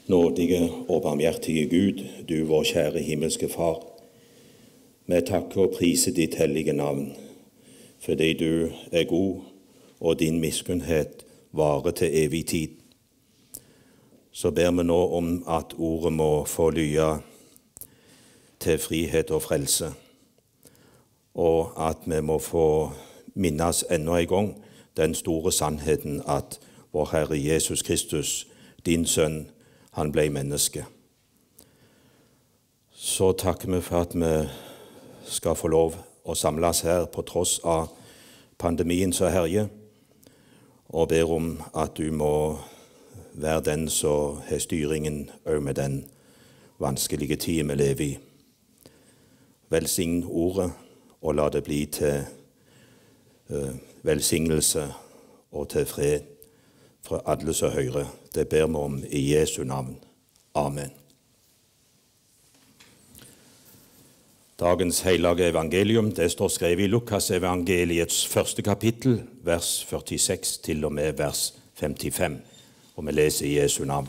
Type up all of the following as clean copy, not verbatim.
Nådige og barmhjertige Gud, du vår kjære himmelske Far, vi takker og priser ditt hellige navn, fordi du er god, og din miskunnhet varer til evig tid. Så ber vi nå om at ordet må få lye til frihet og frelse, og at vi må få minnes enda en gang den store sannheten at vår Herre Jesus Kristus, din Sønn, han ble menneske. Så takker vi for at vi skal få lov å samles her på tross av pandemien som herjer, og ber om at du må være den som har styringen også med den vanskelige tiden vi lever i. Velsign ordet, og la det bli til velsignelse og til fred for alle som hører. Det ber vi om i Jesu navn. Amen. Dagens hellige evangelium, det står skrevet i Lukas evangeliets første kapittel, vers 46 til og med vers 55, og vi leser i Jesu navn.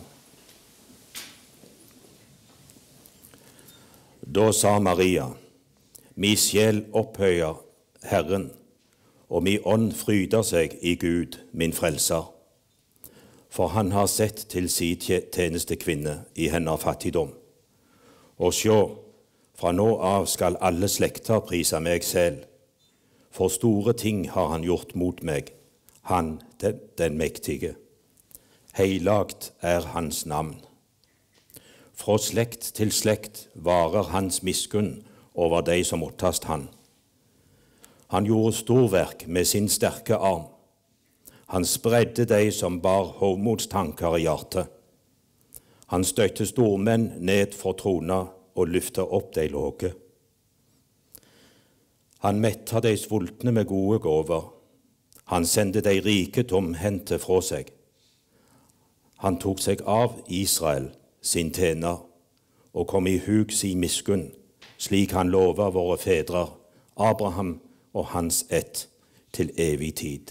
Da sa Maria: «Mi sjel opphøyer Herren, og mi ånd fryder seg i Gud, min frelser. For han har sett til sin tjenestekvinne i hennes fattigdom. Og sjå, fra nå av skal alle slekter prise meg selv, for store ting har han gjort mot meg, han den mektige. Heilagt er hans navn. Fra slekt til slekt varer hans miskunn over de som ottast han. Han gjorde storverk med sin sterke arm. Han spredde de som bar hovmodstanker i hjertet. Han støtte stormenn ned for trona og lyfte opp de låge. Han metta de svultne med gode gåver. Han sendte de rike tomhendte fra seg. Han tok seg av Israel, sin tjener, og kom i hug sin miskunn, slik han lovet våre fedre, Abraham og hans ett, til evig tid.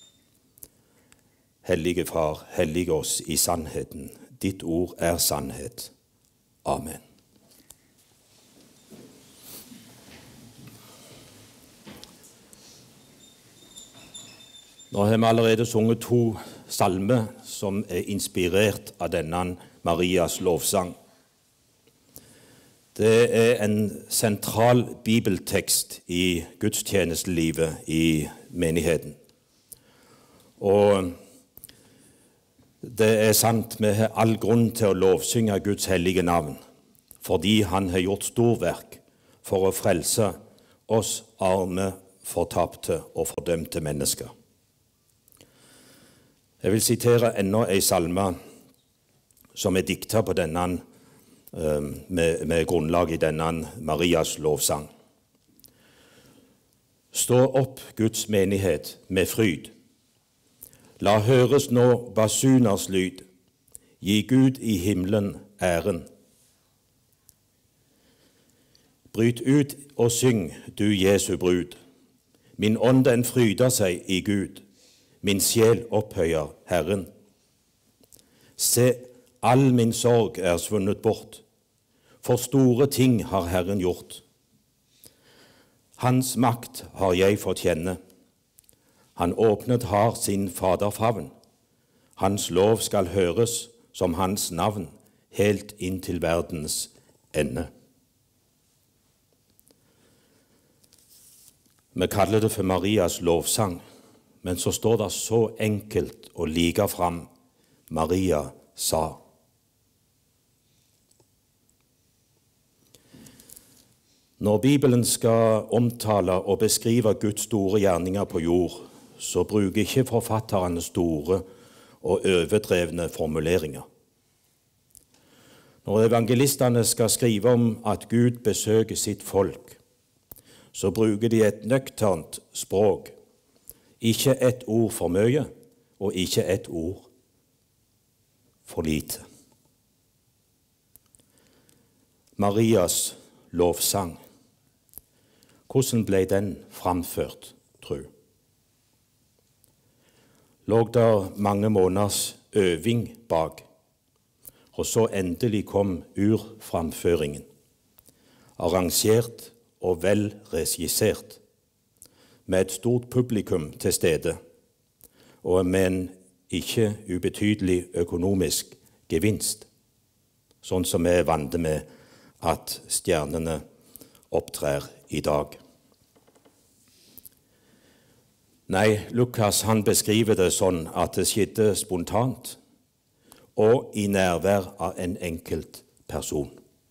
Hellige Far, hellige oss i sannheten. Ditt ord er sannhet. Amen. Nå har vi allerede sunget 2 salmer som er inspirert av denne Marias lovsang. Det er en sentral bibeltekst i gudstjenestelivet i menigheten. Og det er sant, vi har all grunn til å lovsynge Guds hellige navn, fordi han har gjort storverk for å frelse oss arme, fortapte og fordømte mennesker. Jeg vil sitere enda en salme som er diktet på denne, med grunnlag i denne Marias lovsang. Stå opp, Guds menighet, med fryd. La høres nå basuners lyd. Gi Gud i himmelen æren. Bryt ut og syng, du Jesu brud. Min ånd den fryder seg i Gud. Min sjel opphøyer Herren. Se, all min sorg er svunnet bort. For store ting har Herren gjort. Hans makt har jeg fått kjenne. Han åpnet har sin faderfavn. Hans lov skal høres som hans navn, helt inn til verdens ende. Vi kaller det for Marias lovsang, men så står det så enkelt og like fram: Maria sa. Når Bibelen skal omtale og beskrive Guds store gjerninger på jord, så bruker ikke forfatterne store og overdrevne formuleringer. Når evangelistene skal skrive om at Gud besøker sitt folk, så bruker de et nøkternt språk. Ikke et ord for mye, og ikke et ord for lite. Marias lovsang. Hvordan ble den framført, tro? Lå der mange måneders øving bak? Og så endelig kom urframføringen, arrangert og vel regissert, med et stort publikum til stede, og med en ikke ubetydelig økonomisk gevinst, sånn som vi er vant med at stjernene opptrer i dag. Nei, Lukas han beskriver det sånn at det skjedde spontant og i nærvær av en enkelt person.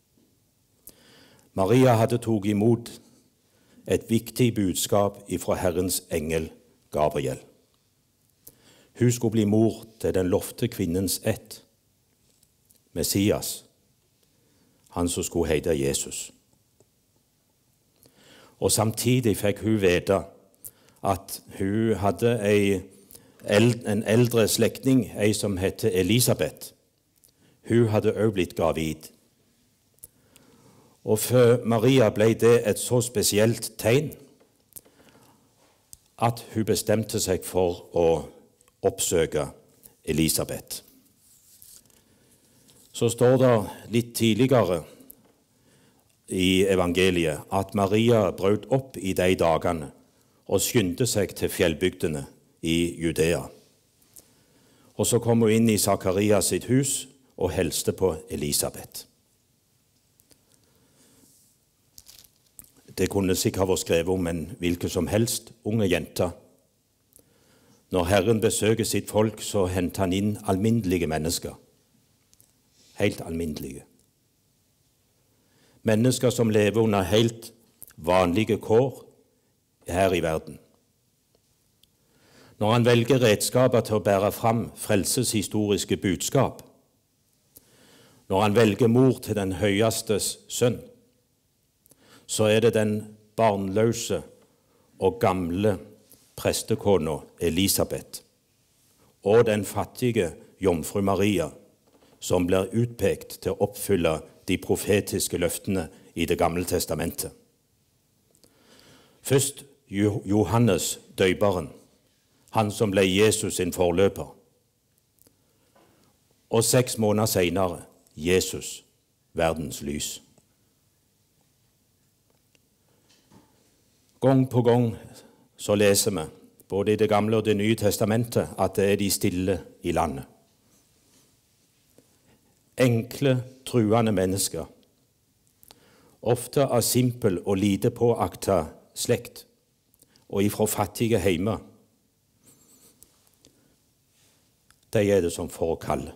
Maria hadde tatt imot et viktig budskap ifra Herrens engel Gabriel. Hun skulle bli mor til den lovte kvinnens ett, Messias, han som skulle hete Jesus. Og samtidig fikk hun vite at hun hadde en eldre slektning, ei som het Elisabeth. Hun hadde også blitt gravid. Og for Maria ble det et så spesielt tegn at hun bestemte seg for å oppsøke Elisabeth. Så står det litt tidligere i evangeliet at Maria brøt opp i de dagene og skyndte seg til fjellbygdene i Judea. Og så kom hun inn i Zakarias sitt hus og hilste på Elisabeth. Det kunne sikkert vært skrevet om en hvilken som helst unge jente. Når Herren besøker sitt folk, så henter han inn alminnelige mennesker. Helt alminnelige. Mennesker som lever under helt vanlige kår her i verden. Når han velger redskaper til å bære fram frelseshistoriske budskap, når han velger mor til den høyestes sønn, så er det den barnløse og gamle prestekona Elisabeth og den fattige jomfru Maria som blir utpekt til å oppfylle de profetiske løftene i Det gamle testamentet. Først Johannes døperen, han som ble Jesus sin forløper. Og 6 måneder senere Jesus, verdens lys. Gang på gang så leser vi, både i Det gamle og Det nye testamentet, at det er de stille i landet. Enkle, truende mennesker, ofte av simpel og lite påakta slekt, og ifra fattige heimer. De er det som får kalle.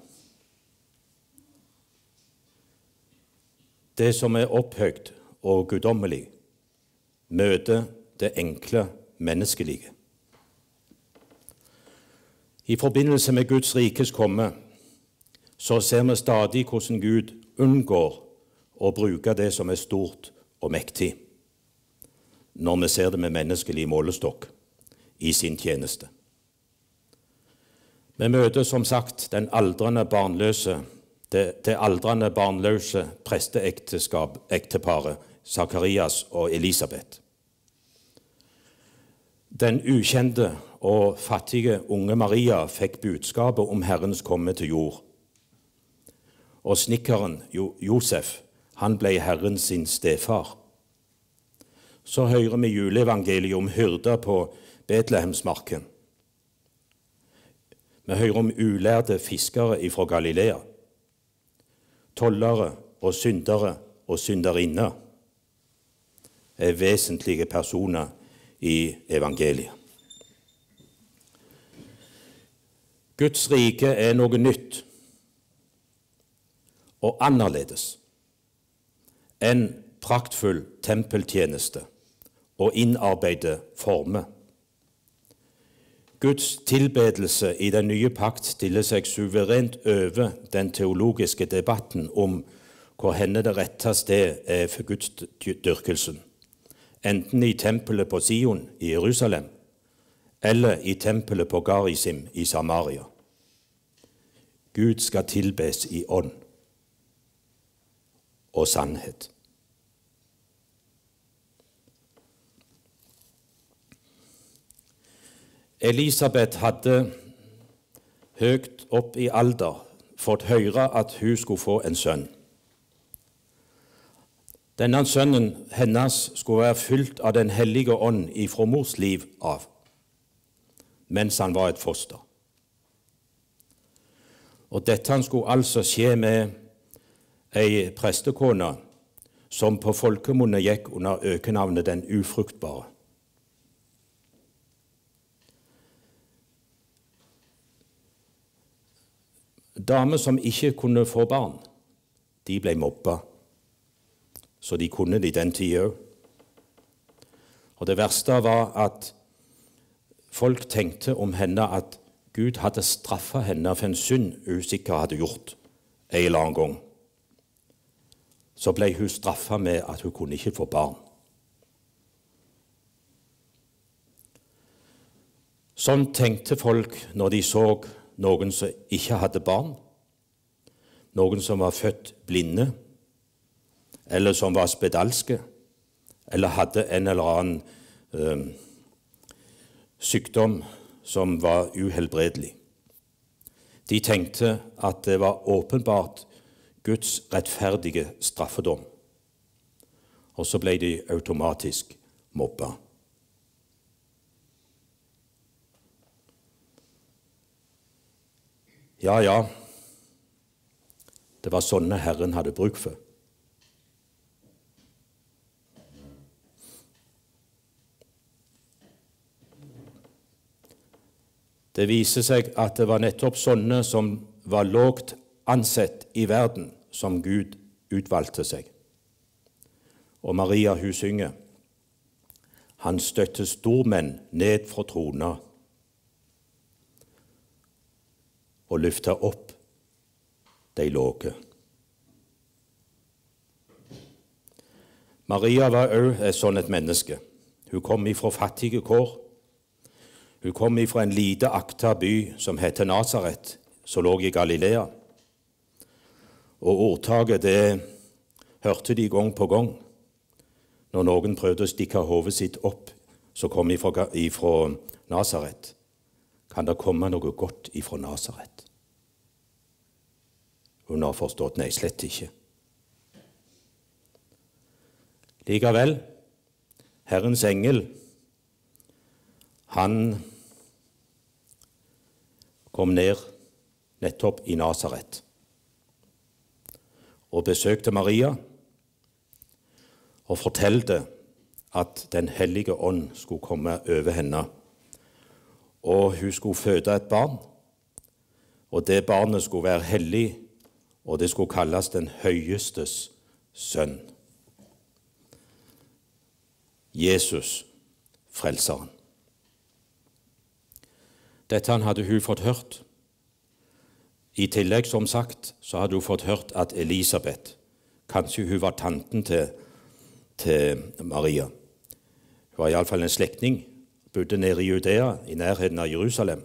Det som er opphøgt og guddommelig, møter det enkle menneskelige. I forbindelse med Guds rikes komme så ser vi stadig hvordan Gud unngår å bruke det som er stort og mektig, når vi ser det med menneskelig målestokk i sin tjeneste. Vi møter som sagt det aldrende barnløse presteekteparet Zakarias og Elisabeth. Den ukjente og fattige unge Maria fikk budskapet om Herrens komme til jord. Og snekkeren Josef, han ble Herren sin stefar. Så hører vi juleevangeliet om hyrder på Betlehemsmarken. Vi hører om ulærde fiskere fra Galilea, tollere og syndere og synderinner er vesentlige personer i evangeliet. Guds rike er noe nytt og annerledes enn praktfull tempeltjeneste og innarbeidede former. Guds tilbedelse i den nye pakt stiller seg suverent over den teologiske debatten om hvor henne det rette sted er for Guds dyrkelsen, enten i tempelet på Sion i Jerusalem eller i tempelet på Garisim i Samaria. Gud skal tilbes i ånd og sannhet. Elisabeth hadde høyt opp i alder fått høre at hun skulle få en sønn. Denne sønnen hennes skulle være fylt av Den hellige ånd ifra mors liv av, mens han var et foster. Og dette skulle altså skje med ei prestekone som på folkemunne gikk under økenavnet Den ufruktbare. Damer som ikke kunne få barn, de ble mobba, så de kunne det i den tida òg. Og det verste var at folk tenkte om henne at Gud hadde straffa henne for en synd hun sikkert hadde gjort en eller annen gang. Så ble hun straffa med at hun kunne ikke få barn. Sånn tenkte folk når de så noen som ikke hadde barn, noen som var født blinde, eller som var spedalske, eller hadde en eller annen sykdom som var uhelbredelig. De tenkte at det var åpenbart Guds rettferdige straffedom, og så ble de automatisk mobba. Ja, det var sånne Herren hadde bruk for. Det viser seg at det var nettopp sånne som var lågt ansett i verden, som Gud utvalgte seg. Og Maria, hun synger, han støtte stormenn ned fra trona og løfta opp de låge. Maria var òg et sånt et menneske. Hun kom ifra fattige kår. Hun kom ifra en lite akta by som heter Nazaret, som lå i Galilea. Og ordtaket det hørte de gang på gang når noen prøvde å stikke hodet sitt opp som kom ifra Nazaret. Kan det komme noe godt ifra Nazaret? Hun har forstått, nei, slett ikke. Likevel, Herrens engel, han kom ned nettopp i Nazaret og besøkte Maria og fortalte at Den hellige ånd skulle komme over henne, og hun skulle føde et barn, og det barnet skulle være hellig, og det skulle kalles Den høyestes sønn. Jesus, frelseren. Dette hadde hun fått hørt. I tillegg, som sagt, så hadde hun fått hørt at Elisabeth, kanskje hun var tanten til Maria. Hun var iallfall en slektning, bodde nede i Judea, i nærheten av Jerusalem.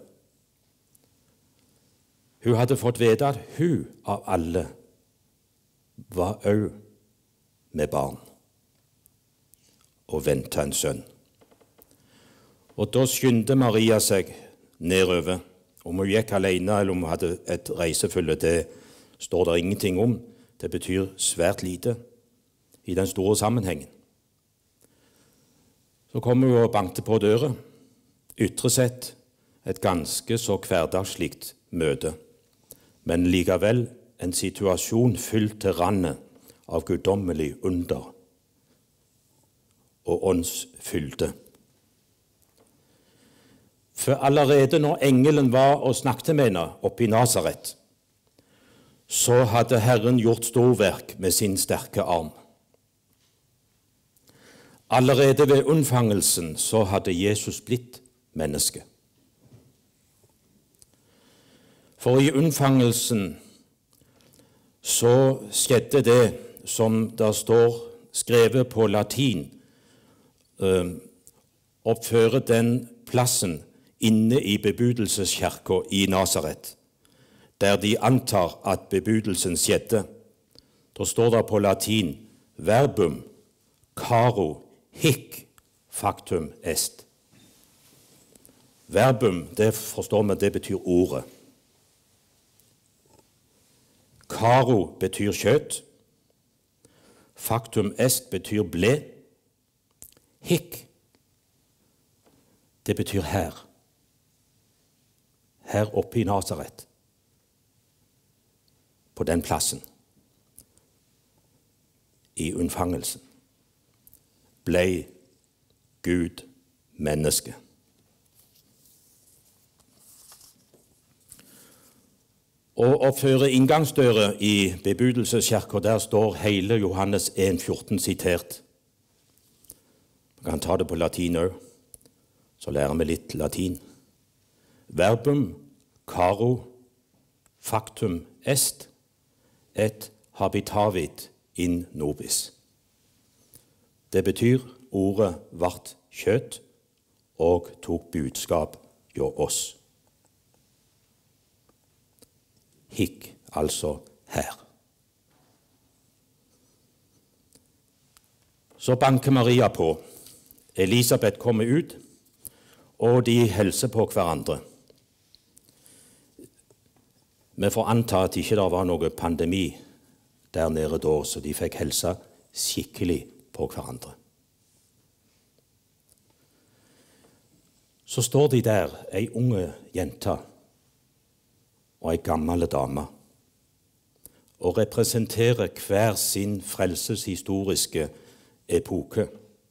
Hun hadde fått vite at hun av alle var òg med barn og ventet en sønn. Og da skyndte Maria seg nedover. Om hun gikk alene eller om hun hadde et reisefølge, det står det ingenting om. Det betyr svært lite i den store sammenhengen. Så kom hun og bankte på døra. Ytre sett et ganske så hverdagslikt møte, men likevel en situasjon fylt til randet av guddommelig under og åndsfylde. For allerede når engelen var og snakket med henne oppe i Nazaret, så hadde Herren gjort storverk med sin sterke arm. Allerede ved unnfangelsen så hadde Jesus blitt menneske. For i unnfangelsen så skjedde det som der står skrevet på latin, oppfører den plassen inne i bebudelseskirka i Nazaret, der de antar at bebudelsen skjedde. Da står det på latin verbum caro hic factum est. Verbum, det forstår vi, det betyr ordet. Karo betyr kjøtt. Factum est betyr ble. Hikk, det betyr her. Her oppe i Nazaret. På den plassen. I unnfangelsen. Ble Gud menneske. Og oppføre inngangsdøra i bebudelseskirka, der står hele Johannes 1,14 sitert. Vi kan ta det på latin òg, så lærer vi litt latin. Verbum caro factum est et habitavit in nobis. Det betyr ordet vart kjøtt og tok budskap hjå oss. Hikk, altså her. Så banker Maria på. Elisabeth kommer ut, og de hilser på hverandre. Vi får anta at ikke det var noe pandemi der nede da, så de fikk hilse skikkelig på hverandre. Så står de der, ei unge jente og ei gammel dame, og representerer hver sin frelseshistoriske epoke.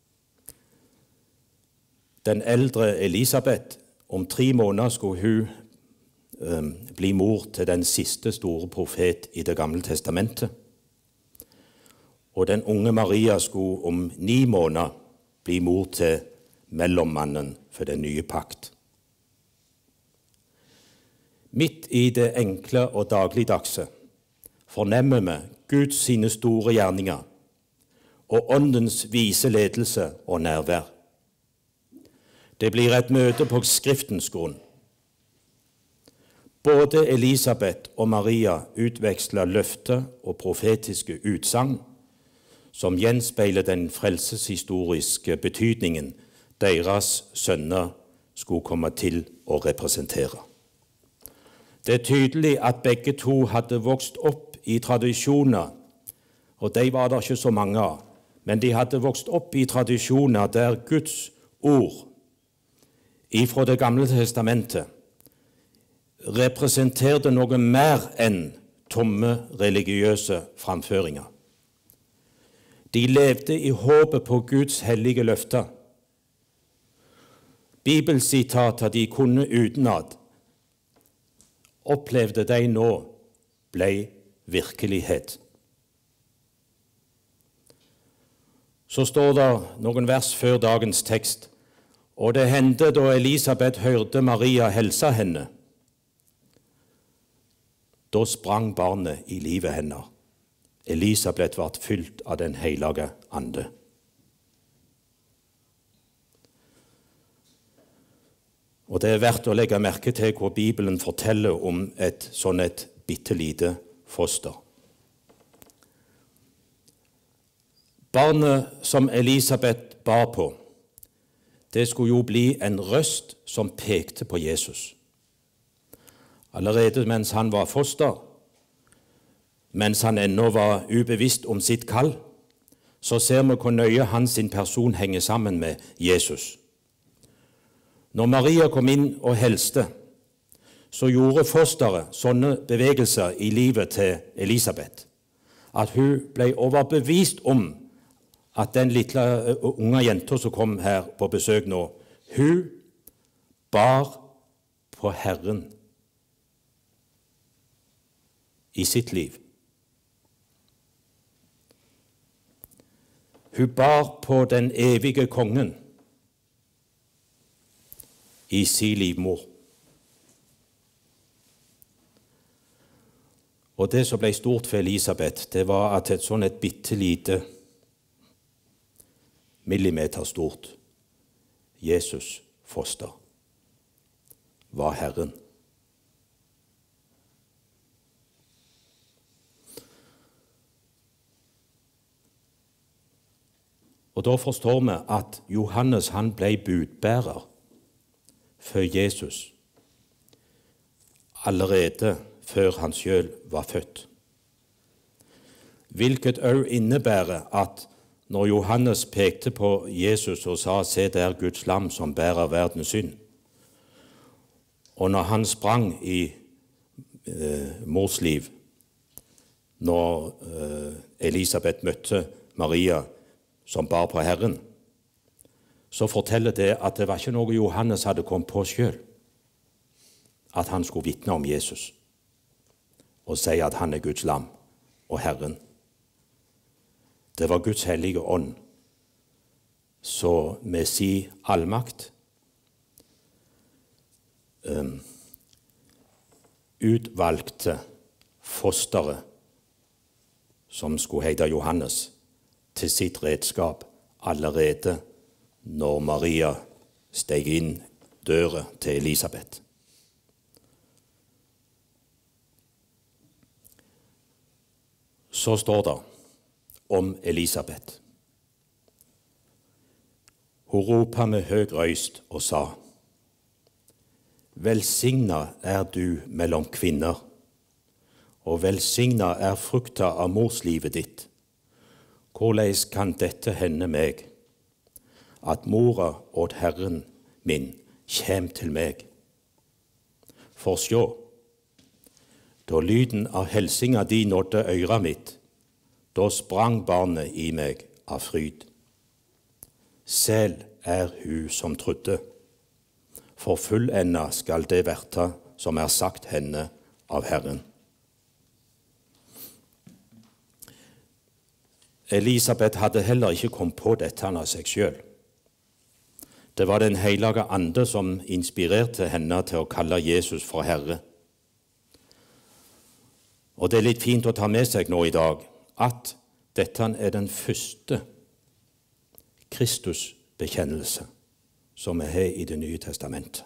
Den eldre Elisabeth, om 3 måneder skulle hun bli mor til den siste store profet i Det gamle testamentet. Og den unge Maria skulle om 9 måneder bli mor til mellommannen for den nye pakt. Midt i det enkle og dagligdagse fornemmer vi Guds sine store gjerninger og åndens vise ledelse og nærvær. Det blir et møte på Skriftens grunn. Både Elisabeth og Maria utveksler løfter og profetiske utsagn som gjenspeiler den frelseshistoriske betydningen deres sønner skulle komme til å representere. Det er tydelig at begge to hadde vokst opp i tradisjoner, og de var det ikke så mange av, men de hadde vokst opp i tradisjoner der Guds ord ifra Det gamle testamentet representerte noe mer enn tomme religiøse framføringer. De levde i håpet på Guds hellige løfter. Bibelsitater de kunne utenat, opplevde de nå ble virkelighet. Så står det noen vers før dagens tekst, og det hendte da Elisabeth hørte Maria hilse henne. Da sprang barnet i livet hennes. Elisabeth ble fylt av den hellige ande. Og det er verdt å legge merke til hvor Bibelen forteller om et bittelite foster. Barnet som Elisabeth bar på, det skulle jo bli en røst som pekte på Jesus. Allerede mens han var foster, mens han ennå var ubevisst om sitt kall, så ser vi hvor nøye hans person henger sammen med Jesus. Når Maria kom inn og helste, så gjorde fosteret sånne bevegelser i livet til Elisabeth, at hun ble overbevist om at den lille unge jenta som kom her på besøk nå, hun bar på Herren i sitt liv. Hun bar på den evige kongen i sin livmor. Og det som ble stort for Elisabeth, det var at et bittelite millimeter stort Jesus foster var Herren. Og da forstår vi at Johannes han ble budbærer for Jesus allerede før han selv var født. hvilket også innebærer at når Johannes pekte på Jesus og sa «Se der Guds lam som bærer verdens synd», og når han sprang i mors liv, når Elisabeth møtte Maria som bar på Herren, så forteller det at det var ikke noe Johannes hadde kommet på selv, at han skulle vitne om Jesus og si at han er Guds lam og Herren. Det var Guds hellige ånd, så med sin allmakt utvalgte fosteret som skulle hete Johannes til sitt redskap allerede når Maria steg inn døra til Elisabeth. Så står det om Elisabeth. Hun ropte med høy røyst og sa: Velsigna er du mellom kvinner, og velsigna er frukta av morslivet ditt. Hvordan kan dette hende meg, at mora åt Herren min kjem til meg? For sjå, da lyden av helsinga di nådde øyra mitt, da sprang barnet i meg av fryd. Sel er hun som trodde, for fullenda skal det verta som er sagt henne av Herren. Elisabeth hadde heller ikke kommet på dette av seg selv. Det var Den hellige ande som inspirerte henne til å kalle Jesus for Herre. Og det er litt fint å ta med seg nå i dag at dette er den første Kristusbekjennelse som vi har i Det nye testamentet.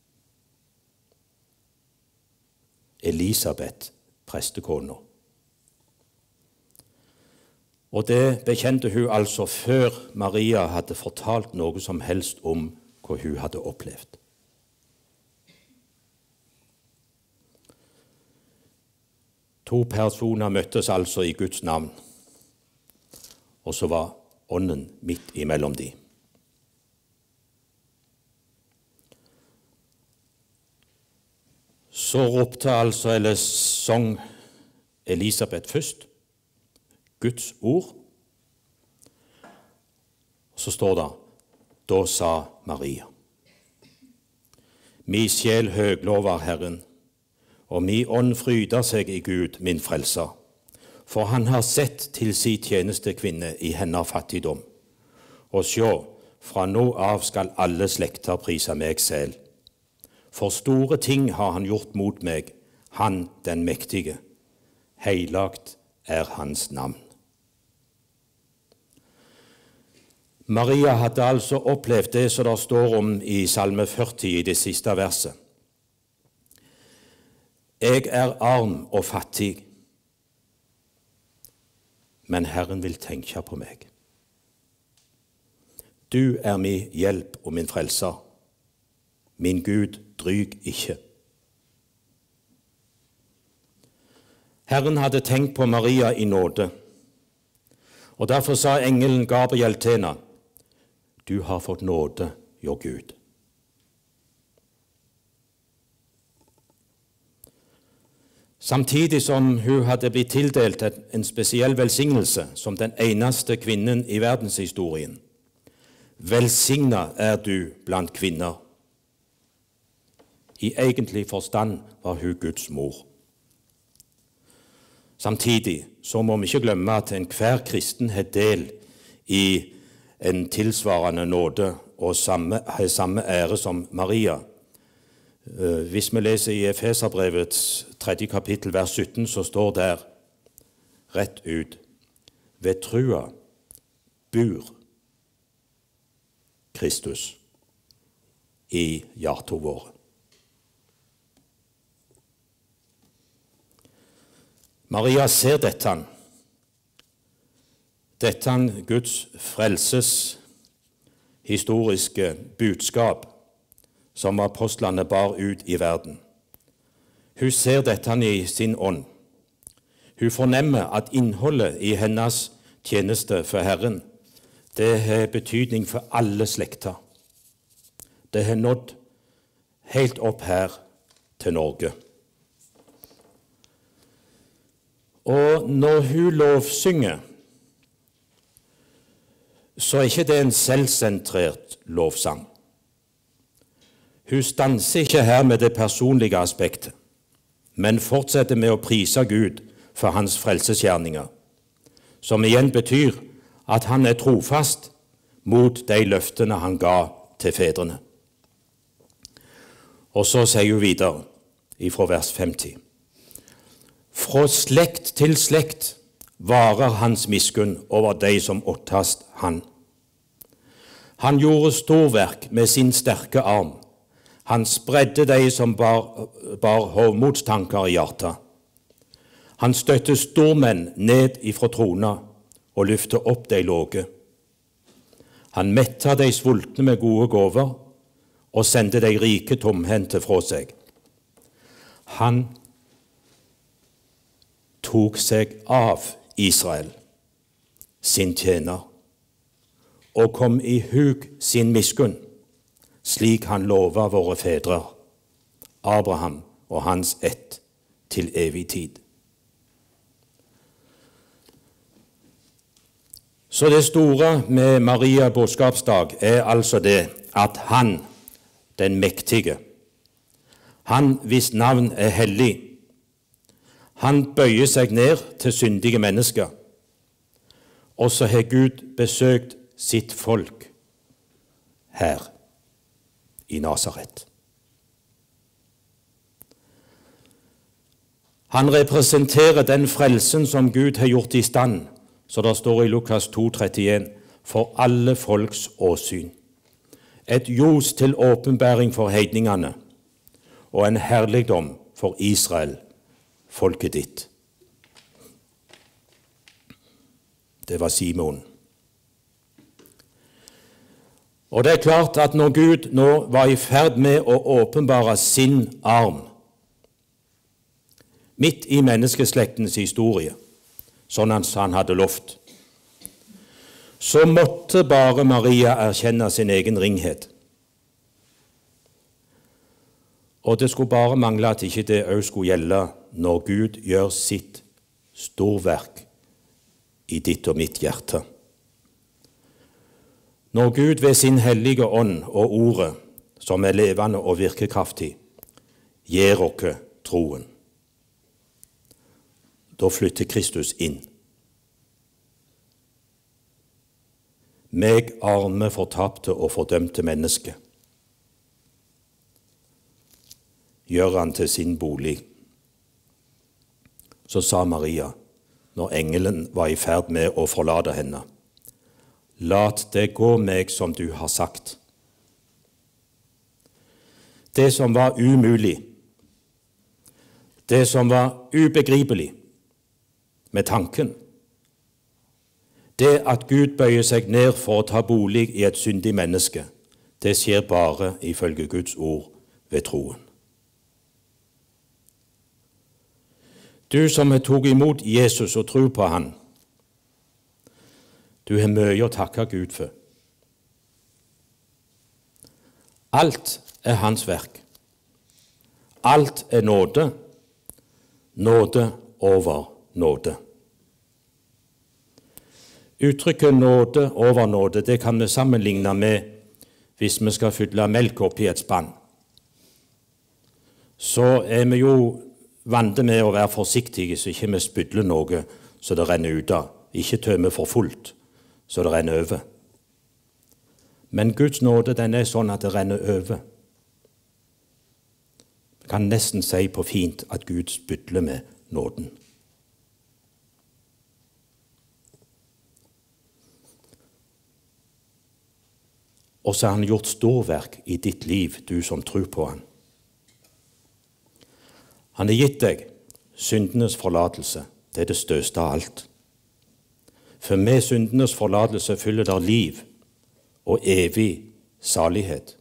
Elisabeth, prestekona. Og det bekjente hun altså før Maria hadde fortalt noe som helst om hva hun hadde opplevd. To personer møttes altså i Guds navn, og så var ånden midt imellom de. Så ropte altså, eller sang Elisabeth først, Guds ord. Så står det, da sa Maria: Mi sjel høglover Herren, og mi ånd fryder seg i Gud, min frelser. For han har sett til si tjenestekvinne i hennes fattigdom. Og sjå, fra nå av skal alle slekter prise meg selv. For store ting har han gjort mot meg, han den mektige. Heilagt er hans navn. Maria hadde altså opplevd det som det står om i Salme 40 i det siste verset. Jeg er arm og fattig, men Herren vil tenke på meg. Du er min hjelp og min frelser. Min Gud, dryg ikke. Herren hadde tenkt på Maria i nåde, og derfor sa engelen Gabriel til henne: Du har fått nåde, jo Gud. Samtidig som hun hadde blitt tildelt en spesiell velsignelse som den eneste kvinnen i verdenshistorien. Velsigna er du blant kvinner. I egentlig forstand var hun Guds mor. Samtidig så må vi ikke glemme at enhver kristen har del i en tilsvarende nåde og har samme ære som Maria. Hvis vi leser i Efeserbrevets 3. kapittel, vers 17, så står der rett ut: Ved trua bor Kristus i hjertet våre. Maria ser dette Guds frelses historiske budskap som apostlene bar ut i verden. Hun ser dette i sin ånd. Hun fornemmer at innholdet i hennes tjeneste for Herren, det har betydning for alle slekter. Det har nådd helt opp her til Norge. Og når hun lovsynger, så er ikke det en selvsentrert lovsang. Hun stanser ikke her med det personlige aspektet, men fortsetter med å prise Gud for hans frelsesgjerninger, som igjen betyr at han er trofast mot de løftene han ga til fedrene. Og så sier hun videre, ifra vers 50. Fra slekt til slekt varer hans miskunn over de som åttast han. Han gjorde storverk med sin sterke arm. Han spredde de som bar hovmodstanker i hjertet. Han støtte stormenn ned ifra trona og lyfte opp de låge. Han metta de svultne med gode gåver og sendte de rike tomhendte fra seg. Han tok seg av Israel, sin tjener, og kom i hug sin miskunn, slik han lova våre fedrer, Abraham og hans ett, til evig tid. Så det store med Maria budskapsdag er altså det at han, den mektige, han hvis navn er hellig, han bøyer seg ned til syndige mennesker, og så har Gud besøkt sitt folk her i Nasaret. Han representerer den frelsen som Gud har gjort i stand, så det står i Lukas 2,31, for alle folks åsyn. Et ljos til åpenbæring for heidningene, og en herligdom for Israel, folket ditt. Det var Simon. Og det er klart at når Gud nå var i ferd med å åpenbare sin arm midt i menneskeslektens historie, sånn han hadde lovt, så måtte bare Maria erkjenne sin egen ringhet. Og det skulle bare mangle at ikke det også skulle gjelde når Gud gjør sitt storverk i ditt og mitt hjerte. Når Gud ved sin hellige ånd og ordet, som er levende og virkekraftig, gir oss troen, da flytter Kristus inn. Meg arme, fortapte og fordømte menneske gjør han til sin bolig. Så sa Maria, når engelen var i ferd med å forlate henne, lat det gå meg som du har sagt. Det som var umulig, det som var ubegripelig med tanken, det at Gud bøyer seg ned for å ta bolig i et syndig menneske, det skjer bare ifølge Guds ord ved troen. Du som har tatt imot Jesus og tror på han, du har mye å takke Gud for. Alt er hans verk. Alt er nåde, nåde over nåde. Uttrykket nåde over nåde, det kan vi sammenligne med hvis vi skal fylle melk opp i et spann. Så er vi jo vant med å være forsiktige, så ikke vi spytter noe så det renner ut av. Ikke tømme for fullt, så det renner over. Men Guds nåde, den er sånn at det renner over. Vi kan nesten si på fint at Gud spytter med nåden. Og så har han gjort storverk i ditt liv, du som tror på han. Han har gitt deg syndenes forlatelse. Det er det største av alt. For med syndenes forlatelse fyller der liv og evig salighet.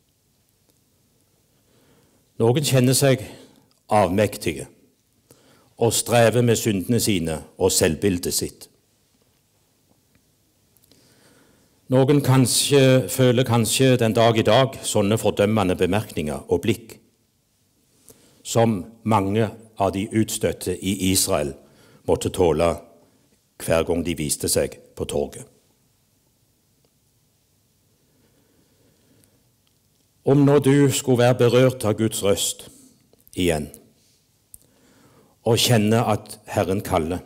Noen kjenner seg avmektige, og streve med syndene sine og selvbildet sitt. Noen føler kanskje den dag i dag sånne fordømmende bemerkninger og blikk, som mange av de utstøtte i Israel måtte tåle hver gang de viste seg på torget. Om nå du skulle være berørt av Guds røst igjen, og kjenne at Herren kaller,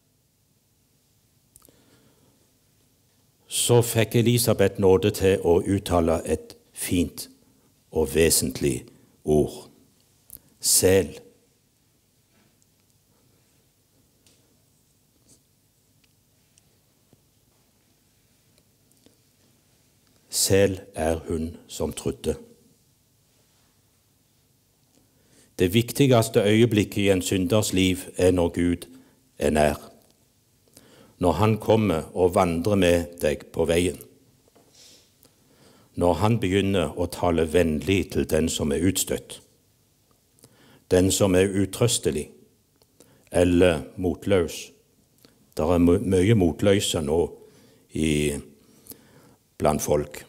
så fikk Elisabeth nåde til å uttale et fint og vesentlig ord. Sel. Sel er hun som trodde. Det viktigste øyeblikket i en synders liv er når Gud er nær, når han kommer og vandrer med deg på veien, når han begynner å tale vennlig til den som er utstøtt, den som er utrøstelig eller motløs. Det er mye motløse nå blant folk.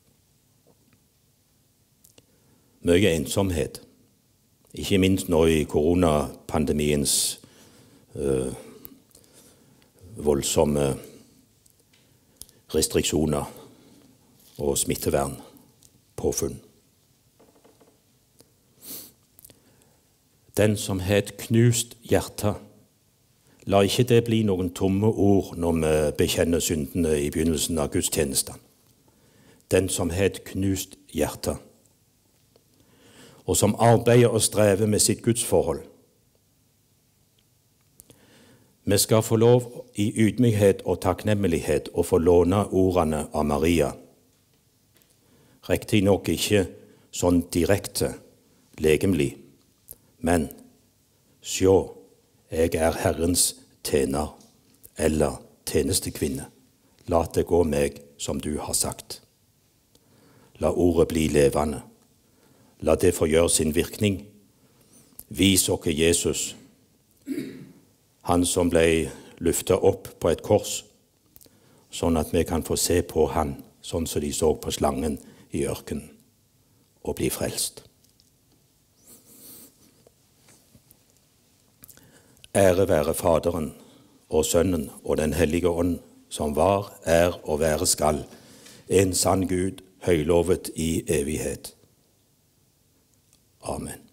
Mye ensomhet, ikke minst nå i koronapandemiens voldsomme restriksjoner og smittevernpåfunn. Den som har et knust hjerte, la ikke det bli noen tomme ord når vi bekjenner syndene i begynnelsen av gudstjenesten. Den som har et knust hjerte, og som arbeider og strever med sitt gudsforhold. Vi skal få lov i ydmykhet og takknemlighet å få låne ordene av Maria. Riktig nok ikke sånn direkte legemlig, men sjå, jeg er Herrens tjener eller tjenestekvinne. La det gå meg som du har sagt. La ordet bli levende. La det få gjøre sin virkning. Vis oss Jesus, han som ble løftet opp på et kors, sånn at vi kan få se på han, sånn som de så på slangen i ørkenen, og bli frelst. Ære være Faderen og Sønnen og Den hellige ånd, som var, er og være skal, en sann Gud, høylovet i evighet. Amen.